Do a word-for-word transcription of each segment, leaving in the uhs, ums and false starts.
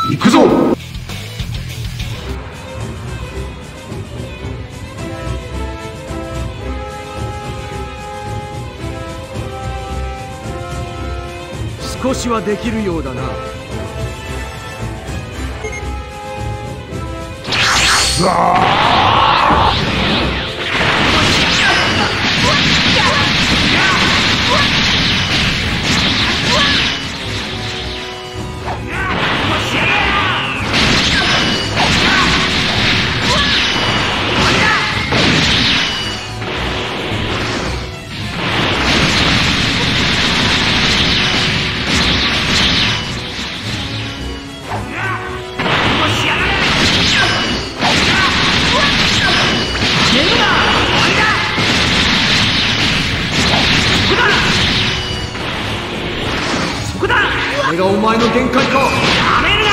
行くぞ。 少しはできるようだな。これがお前の限界か。やめるな。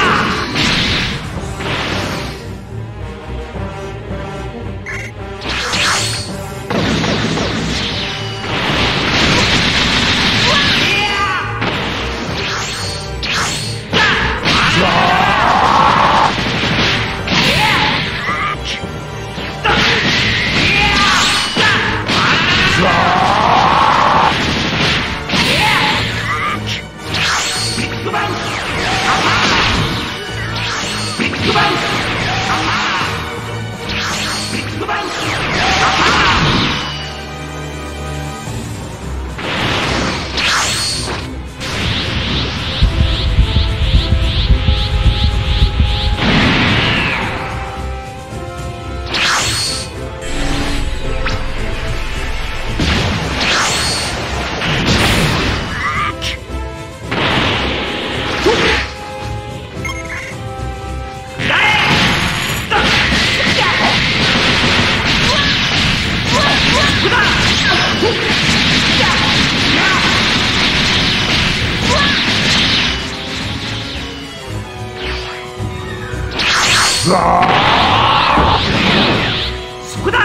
そこだ。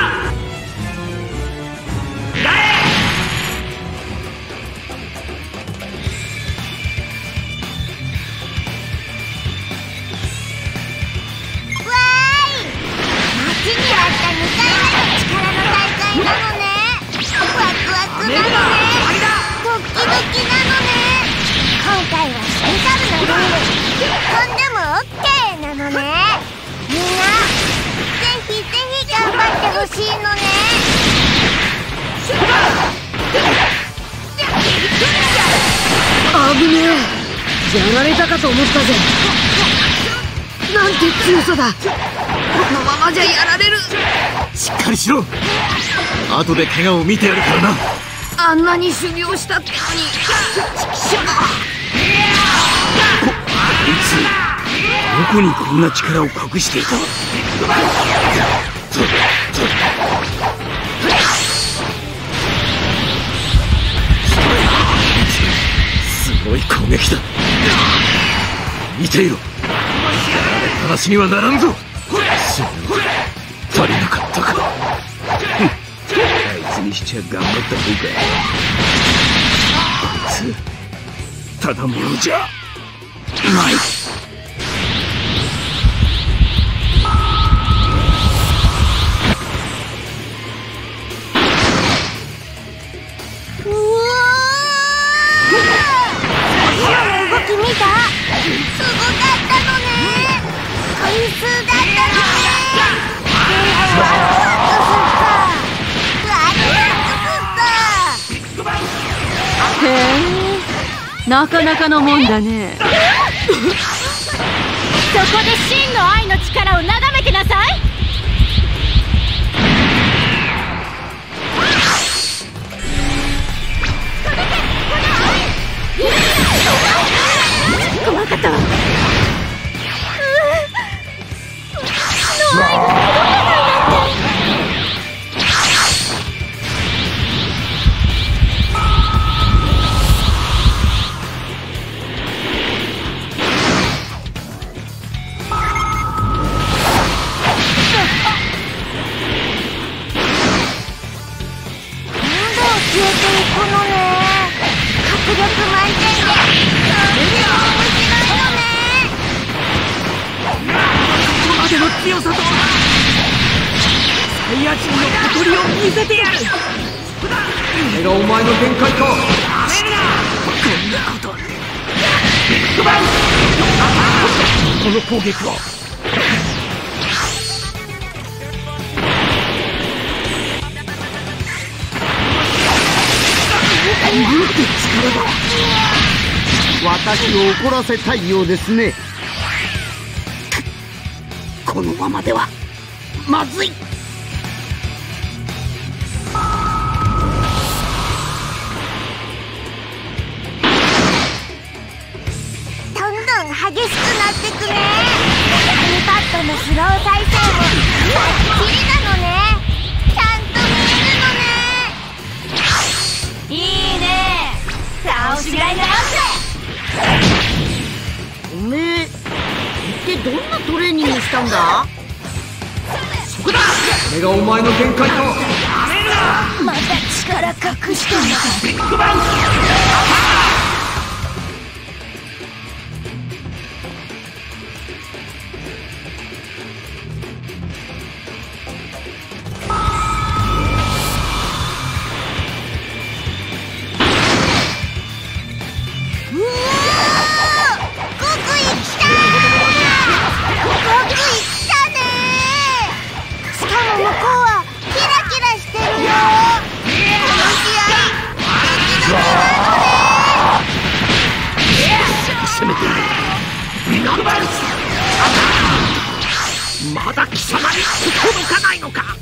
欲しいのね。 危ねえ、やられたかと思ったぜ。なんて強さだ。このままじゃやられる。 しっかりしろ。後で怪我を見てやるからな。 あんなに修行したってのに。ちくしょう。 こ、こいつどこにこんな力を隠していた。すごい攻撃だ。見ていろ。話にはならんぞ。足りなかったか。あいつにしちゃ頑張った方が。こいつただものじゃない。 なかなかのもんだね。 そこで真の愛の力を眺めてなさい。 怖かったわ。 見せてやる。 これがお前の限界か。こんなことビッグバン。この攻撃はなんて力だ。 私を怒らせたいようですね。このままではまずい。 どんどん激しくなってくね。紙パッドのスロー再生もバッチリなのね。ちゃんと見えるのね。いいね。倒しがいなんて。 おめえ一体どんなトレーニングしたんだ？ そこだ。これがお前の限界か。 また力隠してんのか。 ビッグバン。まだ貴様に届かないのか。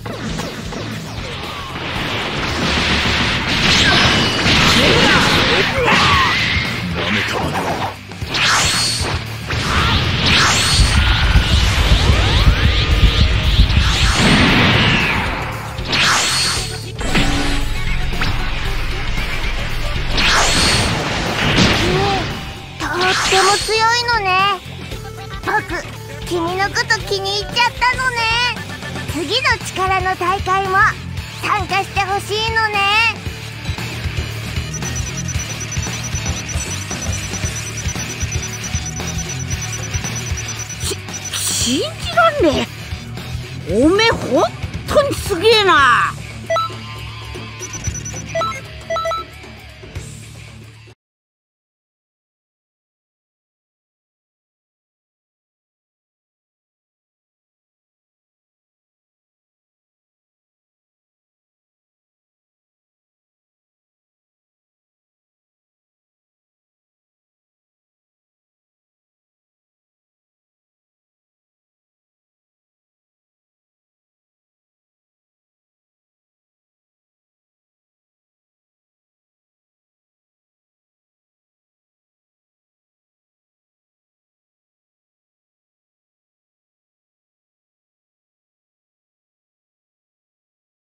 なめたまでは。 とっても強いのね。僕君のこと気に入っちゃったのね。次の力の大会も参加してほしいのね。 し信じらんねえ。おめえほんとにすげえな。